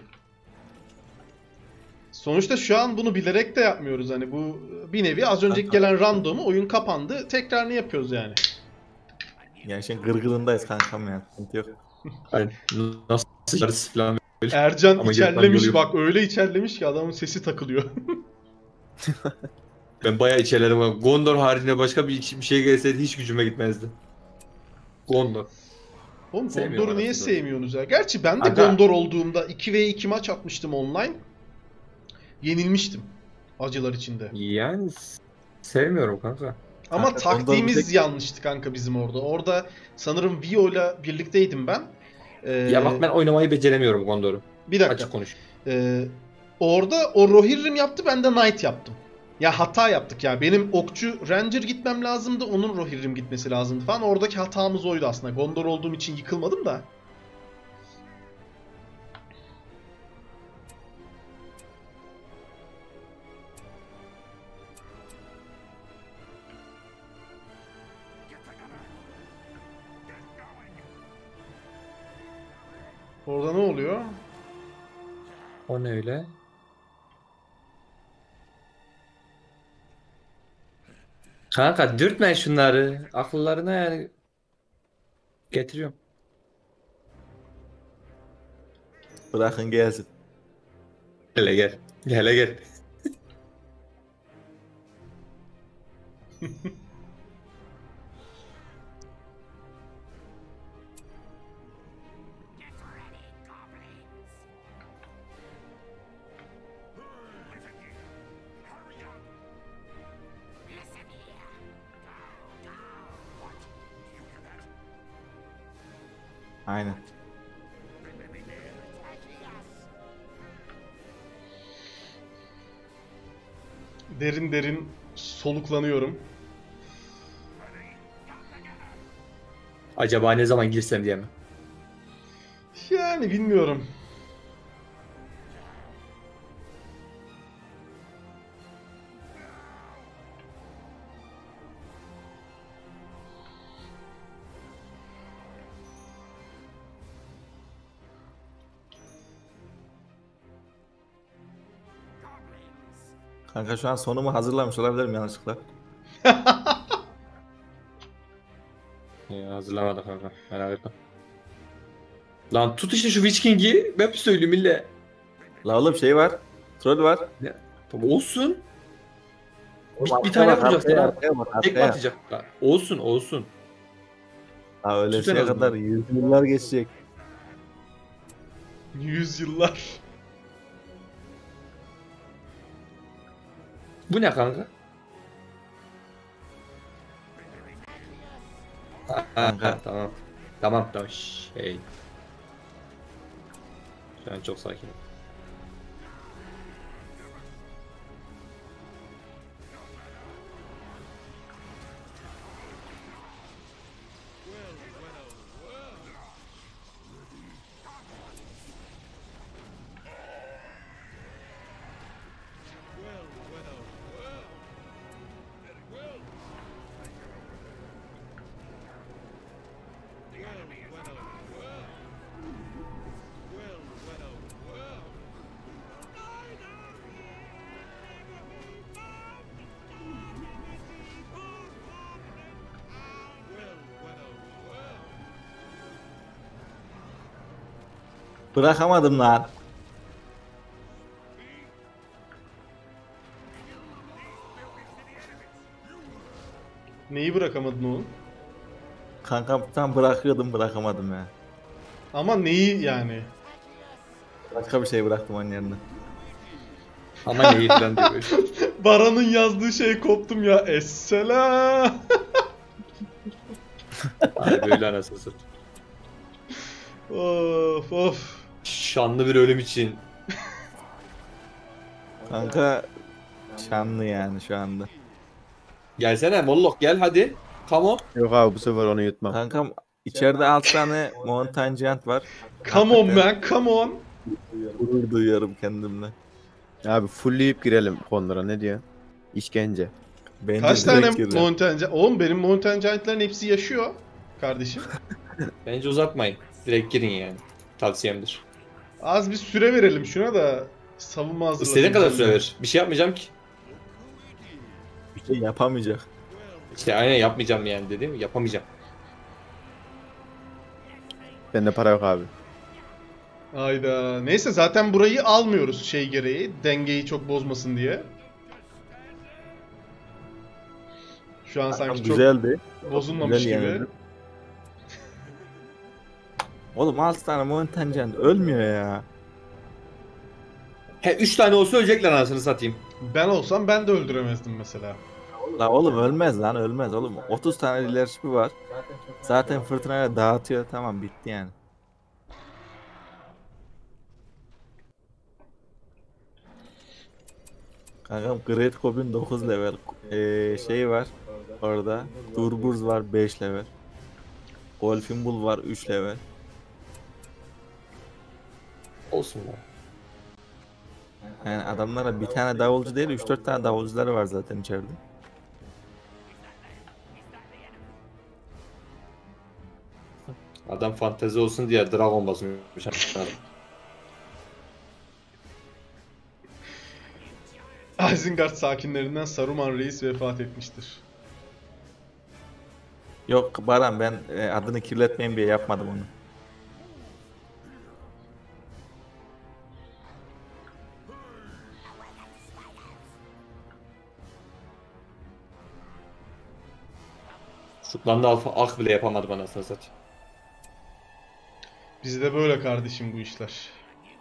Sonuçta şu an bunu bilerek de yapmıyoruz, hani bu bir nevi az önceki gelen randomu, oyun kapandı, tekrar ne yapıyoruz yani? Yani şimdi gırgırındayız kankam ya. Sıkıntı yok. Yani nasıl çıkarız falan. Ercan Ama içerlemiş, gerçekten bak öyle içerlemiş ki adamın sesi takılıyor. Ben bayağı içerledim ama Gondor haricinde başka bir şey gelseydi hiç gücüme gitmezdi. Gondor. Oğlum Sevmiyorum Gondor'u niye aslında. sevmiyorsunuz ya? Gerçi ben de Aga. Gondor olduğumda 2v2 maç atmıştım online. Yenilmiştim acılar içinde. Yani sevmiyorum kanka. Ama Kanka, taktiğimiz Gondor bir tek- yanlıştı kanka bizim orada. Orada sanırım Vio'yla birlikteydim ben. Ya bak ben oynamayı beceremiyorum Gondor'u. Bir dakika. Açık konuş. Orada o Rohirrim yaptı, ben de Knight yaptım. Ya hata yaptık ya. Benim okçu Ranger gitmem lazımdı, onun Rohirrim gitmesi lazımdı falan. Oradaki hatamız oydu aslında. Gondor olduğum için yıkılmadım da. Orada ne oluyor? O ne öyle? Kanka dürtme şunları. Akıllarına yani. Getiriyorum. Bırakın gelsin. Hele gel. Hele gel. Aynen. Derin derin soluklanıyorum. Acaba ne zaman girsem diye mi? Yani bilmiyorum. Kanka şu an sonumu hazırlamış olabilirim yanlışlıkla. Ya hazırlamadık kanka. Merak etme. Lan tut işte şu Witch King'i. Ben bir söyleyeyim ille. La oğlum şey var. Troll var. Tamam olsun. Bir Arkaya tane bak, vuracaksın arkaya, ha. arkaya bak, Tek mi arkaya. atacak? Lan olsun olsun. Ha öyle Süper şeye oldu. kadar yıllar geçecek. 100 yıllar. Bu ne kanka? Kanka. Tamam. Tamam tamam. Şey. Şu an çok sakin. Bırakamadım lan. Neyi bırakamadın oğlum? Kanka tam bırakıyordum bırakamadım ya. Ama neyi yani? Başka bir şey bıraktım onun yerine. Ama neyi falan diyor böyle. Baran'ın yazdığı şey koptum ya. Esselam. Hani böyle anasını satayım. Of of. Şanlı bir ölüm için. Kanka şanlı yani şu anda. Gelsene Mollok gel hadi. Come on. Yok abi bu sefer onu yutmam. Kankam içeride 6 tane Mountain Giant var. Come on Hakikaten man, come on. Gurur duyuyorum kendimle. Abi fullleyip girelim konulara ne diyor? İşkence. Bence Kaç direkt tane gireceğim. Mountain Giant? Oğlum benim Mountain Giant'ların hepsi yaşıyor kardeşim. Bence uzatmayın. Direkt girin yani. Tavsiyemdir. Az bir süre verelim şuna da savunma hazırlasın. İstediğin kadar süre ver. Bir şey yapmayacağım ki. Bir şey yapamayacak. İşte aynen yapmayacağım yani dedim. Yapamayacağım. Bende para yok abi. Hayda. Neyse zaten burayı almıyoruz şey gereği. Dengeyi çok bozmasın diye. Şu an sanki çok Güzeldi. bozulmamış Güzel gibi. yenildi. Oğlum 6 tane Mountain Giant ölmüyor ya. He 3 tane olsa ölecekler anasını satayım. Ben olsam ben de öldüremezdim mesela. La oğlum ölmez lan ölmez oğlum. 30 tane leadership'i var. Zaten fırtınayla dağıtıyor tamam bitti yani. Kankam Great Goblin 9 level. Şey var orada. Durburz var 5 level. Golfin Bull var 3 level. Olsun lan. Yani adamlara bir tane davulcu değil 3-4 tane davulcuları var zaten içeride. Adam fantezi olsun diye Dragon basmış. Isengard sakinlerinden Saruman Reis vefat etmiştir. Yok Baran ben adını kirletmeyeyim diye yapmadım onu. Şutlandı alfa ak bile yapamadım anasını satayım. Bizde böyle kardeşim bu işler.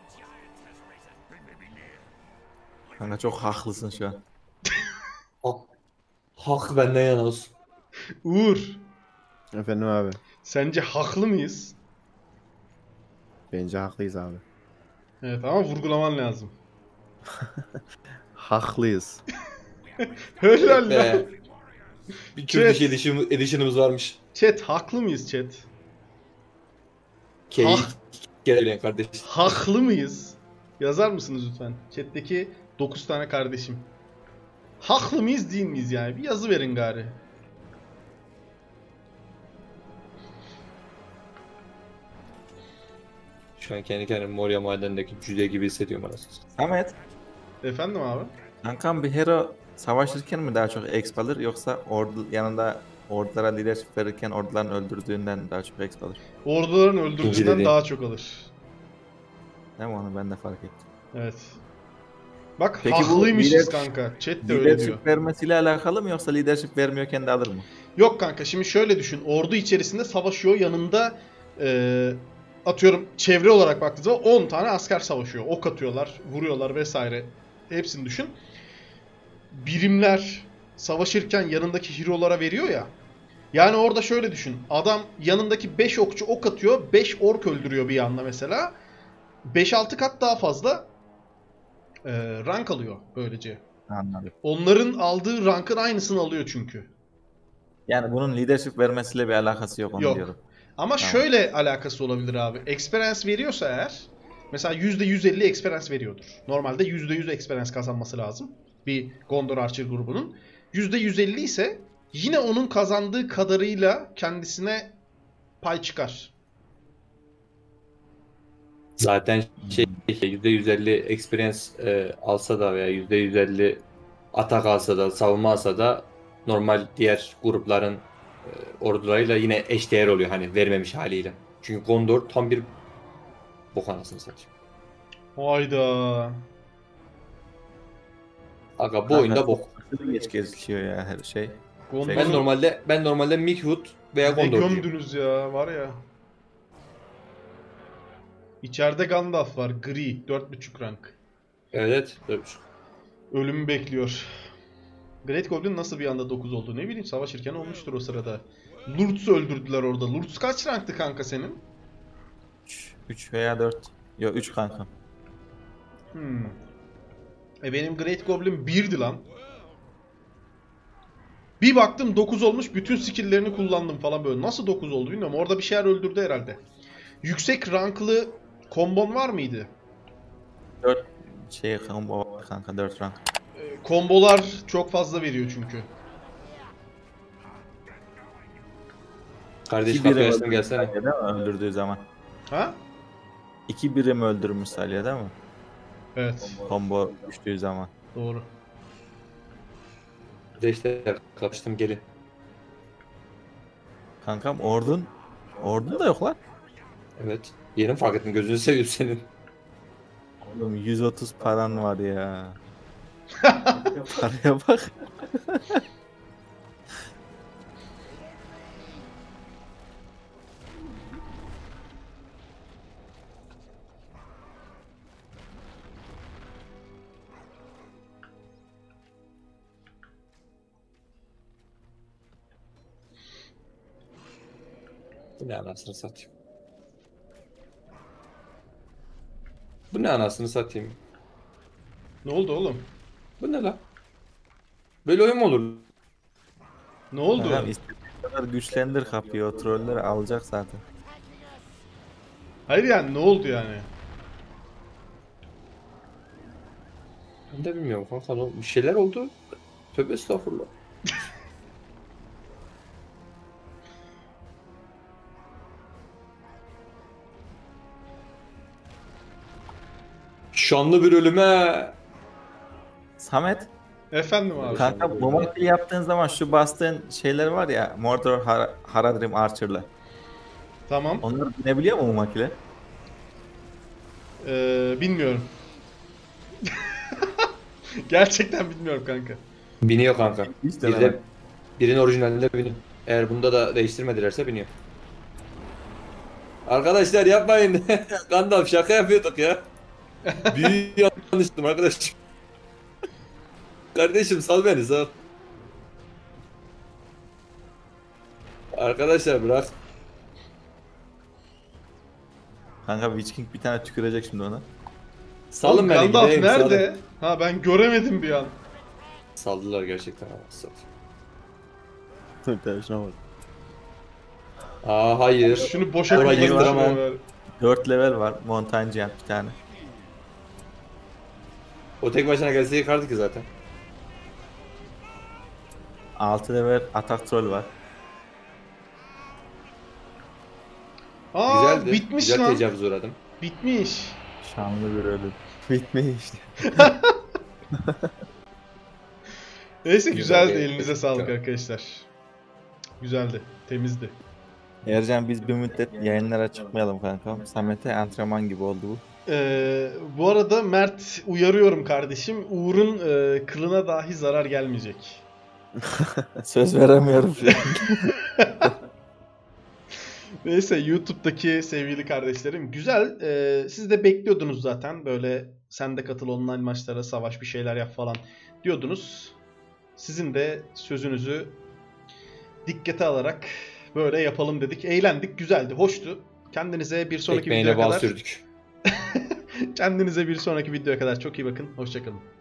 Kanka çok haklısın şu an. Hak benden yana olsun. Uğur, Efendim abi. sence haklı mıyız? Bence haklıyız abi. Evet ama vurgulaman lazım. Haklıyız. Helal lan. Be. Bir Kürdüş edition'ımız varmış. Chat haklı mıyız chat? Keyif Hak. gelebilen kardeş. Haklı mıyız? Yazar mısınız lütfen? Chat'teki 9 tane kardeşim. Haklı mıyız değil miyiz yani? Bir yazı verin gari. Şu an kendi kendime Moria madenindeki cüce gibi hissediyorum anasını satayım. Samet, Efendim abi? kankam bir hero savaşırken mi daha çok exp alır yoksa yanında ordulara leadership verirken orduların öldürdüğünden daha çok exp alır? Orduların İkinci öldürdüğünden dediğin. daha çok alır. Değil mi onu ben de fark ettim. Evet. Bak Peki bu haklıymışız leader- kanka. Chat de öyle diyor. Leadership vermesiyle alakalı mı yoksa leadership vermiyorken de alır mı? Yok kanka şimdi şöyle düşün. Ordu içerisinde savaşıyor. Yanında atıyorum çevre olarak baktığınız zaman 10 tane asker savaşıyor. Ok atıyorlar, vuruyorlar vesaire. Hepsini düşün. Birimler savaşırken yanındaki hero'lara veriyor ya. Yani orada şöyle düşün. Adam yanındaki 5 okçu ok atıyor. 5 ork öldürüyor bir anda mesela. 5-6 kat daha fazla rank alıyor böylece. Anladım. Onların aldığı rankın aynısını alıyor çünkü. Yani bunun leadership vermesiyle bir alakası yok onu Yok. diyorum. Ama şöyle alakası olabilir abi. Experience veriyorsa eğer mesela %150 experience veriyordur. Normalde %100 experience kazanması lazım. Bir Gondor Archer grubunun. %150 ise yine onun kazandığı kadarıyla kendisine pay çıkar. Zaten %150 experience alsa da veya %150 atak alsa da savunma alsa da normal diğer grupların ordularıyla yine eşdeğer oluyor hani vermemiş haliyle. Çünkü Gondor tam bir Bok anasını satayım. Hayda. Aga bu oyunda bok. Aşırı geç geziliyor ya her şey. Gondor'u Ben normalde Mirkwood veya ne Gondor diyorum. gömdünüz ya var ya. İçeride Gandalf var. Gri. 4.5 rank. Evet. Ölümü bekliyor. Great Goblin nasıl bir anda 9 oldu? Ne bileyim savaşırken olmuştur o sırada. Lurtz'u öldürdüler orada. Lurtz kaç ranktı kanka senin? 3 veya 4. Yok 3 kanka. Benim Great Goblin 1'di lan. Bir baktım 9 olmuş. Bütün skill'lerini kullandım falan böyle. Nasıl 9 oldu bilmiyorum. Orada bir şeyler öldürdü herhalde. Yüksek ranklı kombon var mıydı? 4 şey combo var kanka 4 rank. Kombolar çok fazla veriyor çünkü. Kardeş 2 birim kafaya öldürmüş gelsene. Salya değil mi? Öldürdüğü zaman. Ha? 2 birim öldürmüş Salya değil mi? Evet. Combo düştüğü zaman. Doğru. Kardeşler kaçtım gelin. Kankam ordun da yok lan. Evet. Yeni fark ettim gözünü seveyim senin. Oğlum 130 paran var ya. Paraya bak. Bu ne anasını satayım. Bu ne anasını satayım. Ne oldu oğlum? Bu ne lan? Böyle oyun mu olur? Ne oldu? Kankam istediğin kadar güçlendir kapıyı. O trolleri alacak zaten. Hayır yani ne oldu yani? Ben de bilmiyorum kanka. Bir şeyler oldu. Tövbe estağfurullah. Şanlı bir ölüme. Samet. Efendim abi. Kanka bu maçı yaptığın zaman şu bastığın şeyler var ya. Mordor Haradrim Archer'la. Tamam. Onları binebiliyor mu bu makine? Bilmiyorum. Gerçekten bilmiyorum kanka. Biniyor kanka. Hiç Bir denemem. de birinin orijinalinde biniyor. Eğer bunda da değiştirmedilerse biniyor. Arkadaşlar yapmayın. Gandalf şaka yapıyorduk ya. Büyük yanlıştım arkadaşım. Kardeşim sal beni sal. Arkadaşlar bırak. Kanka Witch King bir tane tükürecek şimdi ona. Salın Oğlum, beni Gandalf gideyim. nerede? Ha ben göremedim bir an. Saldılar gerçekten ama. Sal. Tabii şuna bak. Aa hayır. Şunu boşa Orayı kullanın. yıktıramam. şunu ver. 4 level var. Montagne Giant bir tane. O tek başına gelse yıkardı ki zaten. 6 level Attack Troll var. Aa Güzeldi. bitmiş Güzel lan. tecavüz uğradım. Bitmiş. Şanlı bir ölüm. Bitmiyor işte. Neyse Güzel güzeldi. bir- Elinize sağlık Güzel. arkadaşlar. Güzeldi. Temizdi. Ercan biz bir müddet yayınlara çıkmayalım kankam. Samet'e antrenman gibi oldu bu. Bu arada Mert uyarıyorum kardeşim. Uğur'un kılına dahi zarar gelmeyecek. Söz veremiyorum şu an. Neyse YouTube'daki sevgili kardeşlerim. Güzel. Siz de bekliyordunuz zaten. Böyle sen de katıl online maçlara, savaş bir şeyler yap falan diyordunuz. Sizin de sözünüzü dikkate alarak böyle yapalım dedik. Eğlendik. Güzeldi. Hoştu. Kendinize bir sonraki Ekmeğine videoya bal kadar sürdük. kendinize bir sonraki videoya kadar çok iyi bakın. Hoşça kalın.